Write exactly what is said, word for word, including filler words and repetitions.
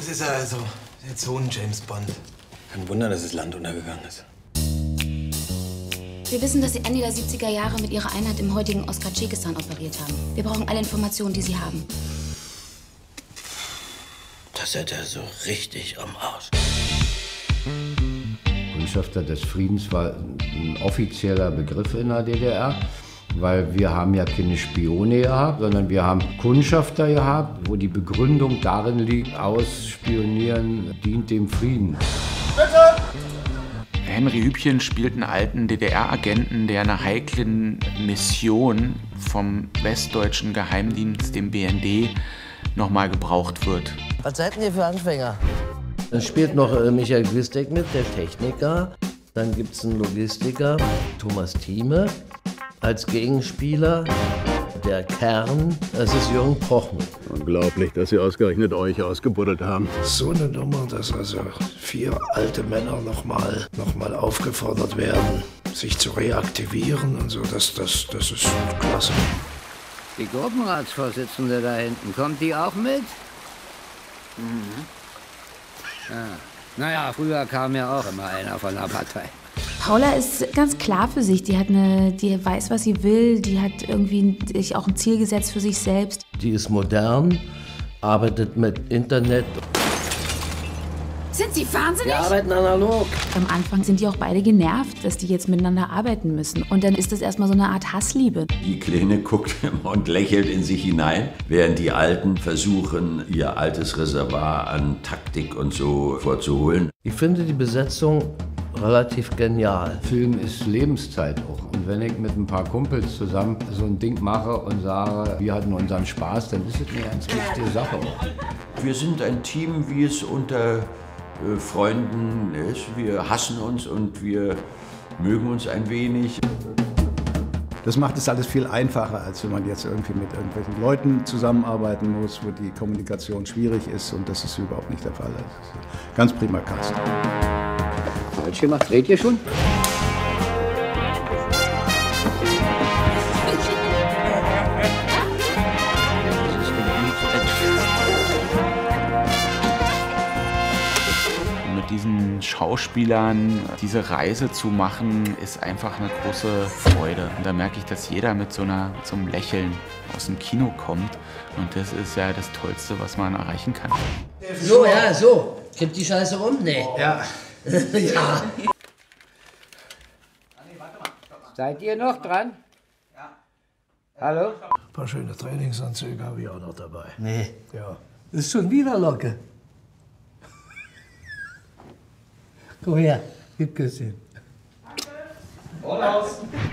Das ist also jetzt so ein James Bond. Kein Wunder, dass das Land untergegangen ist. Wir wissen, dass Sie Ende der siebziger Jahre mit Ihrer Einheit im heutigen Ostkadschikistan operiert haben. Wir brauchen alle Informationen, die Sie haben. Das ist ja so richtig am Arsch. Kundschafter des Friedens war ein offizieller Begriff in der D D R, weil wir haben ja keine Spione gehabt, sondern wir haben Kundschafter gehabt, wo die Begründung darin liegt, Ausspionieren dient dem Frieden. Bitte! Henry Hübchen spielt einen alten D D R-Agenten, der einer heiklen Mission vom westdeutschen Geheimdienst, dem B N D, nochmal gebraucht wird. Was seid ihr für Anfänger? Dann spielt noch äh, Michael Gwistek mit, der Techniker. Dann gibt es einen Logistiker, Thomas Thieme. Als Gegenspieler der Kern, das ist Jürgen Prochnow. Unglaublich, dass sie ausgerechnet euch ausgebuddelt haben. So eine Nummer, dass also vier alte Männer nochmal noch mal aufgefordert werden, sich zu reaktivieren und so, das, das, das ist klasse. Die Gruppenratsvorsitzende da hinten, kommt die auch mit? Mhm. Ja. Naja, früher kam ja auch immer einer von der Partei. Paula ist ganz klar für sich. Die hat eine, die weiß, was sie will. Die hat irgendwie sich auch ein Ziel gesetzt für sich selbst. Die ist modern, arbeitet mit Internet. Sind Sie wahnsinnig? Wir arbeiten analog. Am Anfang sind die auch beide genervt, dass die jetzt miteinander arbeiten müssen. Und dann ist das erstmal so eine Art Hassliebe. Die Kleine guckt und lächelt in sich hinein, während die Alten versuchen, ihr altes Reservoir an Taktik und so vorzuholen. Ich finde die Besetzung relativ genial. Film ist Lebenszeit auch. Und wenn ich mit ein paar Kumpels zusammen so ein Ding mache und sage, wir hatten unseren Spaß, dann ist es eine ganz wichtige Sache. Wir sind ein Team, wie es unter äh, Freunden ist. Wir hassen uns und wir mögen uns ein wenig. Das macht es alles viel einfacher, als wenn man jetzt irgendwie mit irgendwelchen Leuten zusammenarbeiten muss, wo die Kommunikation schwierig ist. Und das ist überhaupt nicht der Fall. Das ist ein ganz prima Cast. Falsch gemacht, dreht ihr schon? Mit diesen Schauspielern diese Reise zu machen, ist einfach eine große Freude. Und da merke ich, dass jeder mit so, einer, mit so einem Lächeln aus dem Kino kommt. Und das ist ja das Tollste, was man erreichen kann. So, ja, so. Kippt die Scheiße um? Nee. Ja. Ja. Seid ihr noch dran? Ja. Hallo? Ein paar schöne Trainingsanzüge habe ich auch noch dabei. Nee. Ja. Ist schon wieder Locke. Komm her, gib Küsschen. Voll aus.